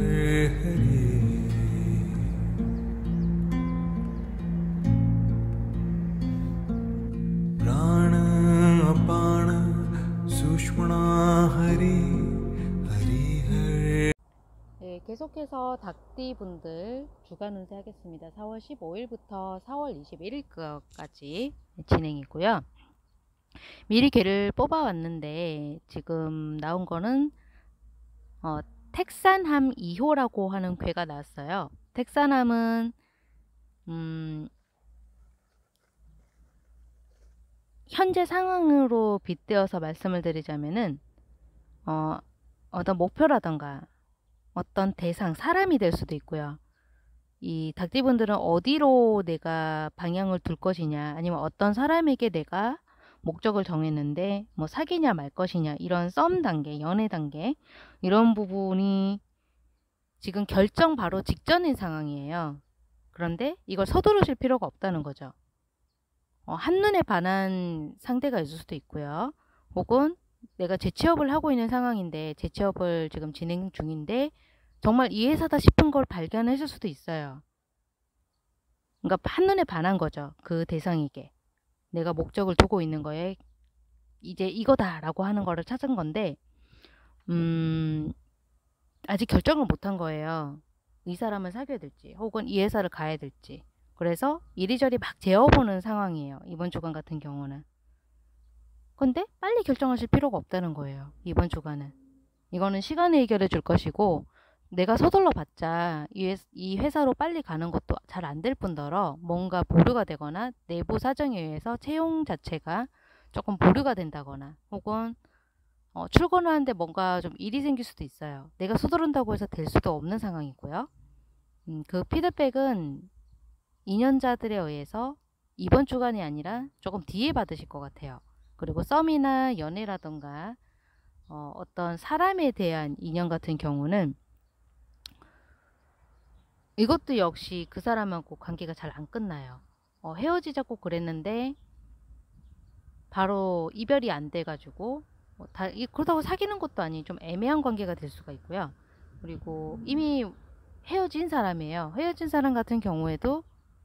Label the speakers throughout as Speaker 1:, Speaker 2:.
Speaker 1: हरे प्राण अपान सुषुम्ना हरि हरि हरे.
Speaker 2: 네, 계속해서 닭띠 분들 주간 운세 하겠습니다. 4월 15일부터 4월 21일까지 진행이고요. 미리 개를 뽑아왔는데 지금 나온 거는 택산함 2호라고 하는 괴가 나왔어요. 택산함은 현재 상황으로 빗대어서 말씀을 드리자면은 어떤 목표라던가 어떤 대상, 사람이 될 수도 있고요. 이 닭띠분들은 어디로 내가 방향을 둘 것이냐, 아니면 어떤 사람에게 내가 목적을 정했는데 뭐 사귀냐 말 것이냐, 이런 썸 단계, 연애 단계, 이런 부분이 지금 결정 바로 직전인 상황이에요. 그런데 이걸 서두르실 필요가 없다는 거죠. 한눈에 반한 상대가 있을 수도 있고요. 혹은 내가 재취업을 하고 있는 상황인데, 재취업을 지금 진행 중인데 정말 이 회사다 싶은 걸 발견했을 수도 있어요. 그러니까 한눈에 반한 거죠. 그 대상에게. 내가 목적을 두고 있는 거에 이제 이거다라고 하는 거를 찾은 건데 아직 결정을 못한 거예요. 이 사람을 사귀어야 될지 혹은 이 회사를 가야 될지. 그래서 이리저리 막 재어보는 상황이에요. 이번 주간 같은 경우는. 근데 빨리 결정하실 필요가 없다는 거예요. 이번 주간은. 이거는 시간이 해결해 줄 것이고, 내가 서둘러 봤자 이 회사로 빨리 가는 것도 잘 안 될 뿐더러 뭔가 보류가 되거나 내부 사정에 의해서 채용 자체가 조금 보류가 된다거나, 혹은 출근을 하는데 뭔가 좀 일이 생길 수도 있어요. 내가 서두른다고 해서 될 수도 없는 상황이고요. 그 피드백은 인연자들에 의해서 이번 주간이 아니라 조금 뒤에 받으실 것 같아요. 그리고 썸이나 연애라던가 어떤 사람에 대한 인연 같은 경우는 이것도 역시 그 사람하고 관계가 잘 안 끝나요. 헤어지자고 그랬는데 바로 이별이 안 돼가지고 그렇다고 사귀는 것도 아닌 좀 애매한 관계가 될 수가 있고요. 그리고 이미 헤어진 사람이에요. 헤어진 사람 같은 경우에도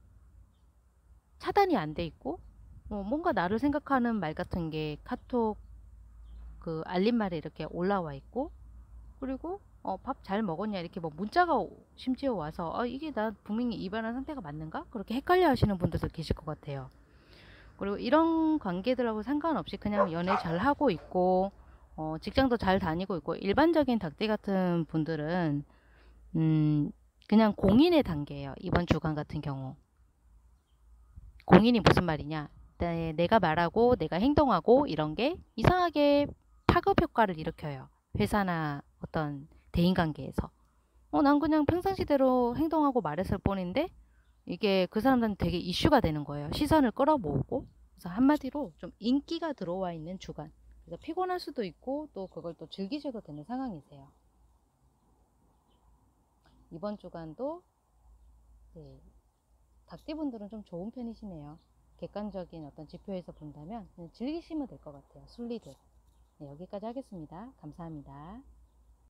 Speaker 2: 차단이 안 돼 있고 뭔가 나를 생각하는 말 같은 게 카톡 그 알림말에 이렇게 올라와 있고, 그리고 밥 잘 먹었냐 이렇게 뭐 문자가 심지어 와서 이게 나 분명히 이별한 상태가 맞는가? 그렇게 헷갈려 하시는 분들도 계실 것 같아요. 그리고 이런 관계들하고 상관없이 그냥 연애 잘 하고 있고 직장도 잘 다니고 있고, 일반적인 닭띠 같은 분들은 그냥 공인의 단계예요. 이번 주간 같은 경우. 공인이 무슨 말이냐? 내가 말하고 내가 행동하고 이런 게 이상하게 파급 효과를 일으켜요. 회사나 어떤 대인관계에서. 난 그냥 평상시대로 행동하고 말했을 뿐인데 이게 그 사람들한테 되게 이슈가 되는 거예요. 시선을 끌어모으고. 그래서 한마디로 좀 인기가 들어와 있는 주간. 그래서 피곤할 수도 있고 또 그걸 또 즐기셔도 되는 상황이세요. 이번 주간도 네, 닭띠분들은 좀 좋은 편이시네요. 객관적인 어떤 지표에서 본다면 즐기시면 될 것 같아요. 순리대로. 네, 여기까지 하겠습니다. 감사합니다.